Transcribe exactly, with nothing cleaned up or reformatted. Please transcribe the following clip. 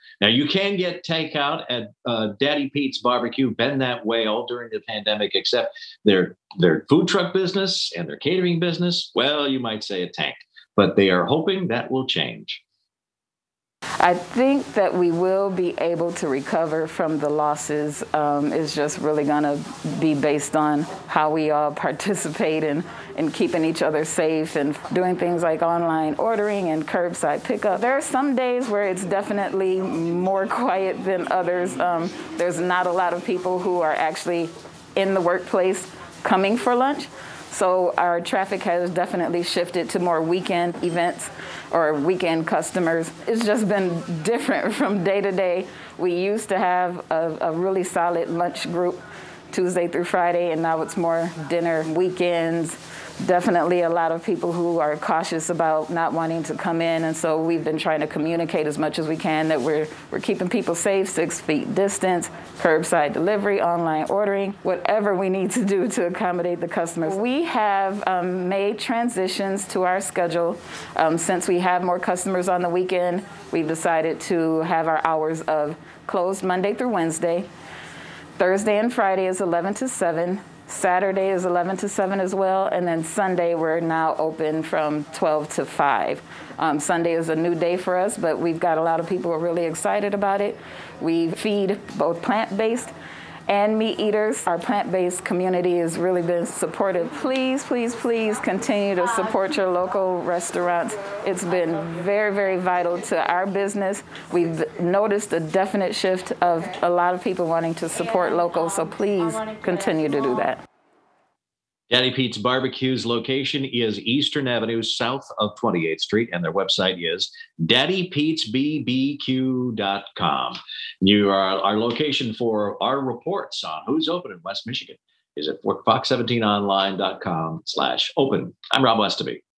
Now you can get takeout at uh, Daddy Pete's Barbecue. Been that way all during the pandemic, except their their food truck business and their catering business. Well, you might say it tanked, but they are hoping that will change. I think that we will be able to recover from the losses. Um, it's just really going to be based on how we all participate in, in keeping each other safe and doing things like online ordering and curbside pickup. There are some days where it's definitely more quiet than others. Um, there's not a lot of people who are actually in the workplace coming for lunch. So our traffic has definitely shifted to more weekend events or weekend customers. It's just been different from day to day. We used to have a, a really solid lunch group Tuesday through Friday, and now it's more dinner, weekends. Definitely a lot of people who are cautious about not wanting to come in, and so we've been trying to communicate as much as we can that we're we're keeping people safe, six feet distance, curbside delivery, online ordering, whatever we need to do to accommodate the customers. We have um, made transitions to our schedule. Um, since we have more customers on the weekend, we've decided to have our hours of closed Monday through Wednesday. Thursday and Friday is eleven to seven. Saturday is eleven to seven as well, and then Sunday we're now open from twelve to five. Um, Sunday is a new day for us, but we've got a lot of people who are really excited about it. We feed both plant-based and meat eaters. Our plant-based community has really been supportive. Please, please, please continue to support your local restaurants. It's been very, very vital to our business. We've noticed a definite shift of a lot of people wanting to support local, so please continue to do that. Daddy Pete's Barbecue's location is Eastern Avenue, south of twenty-eighth Street, and their website is daddy pete's b b q dot com. You are our location for our reports on who's open in West Michigan is at fox seventeen online dot com slash open. I'm Rob Westerby.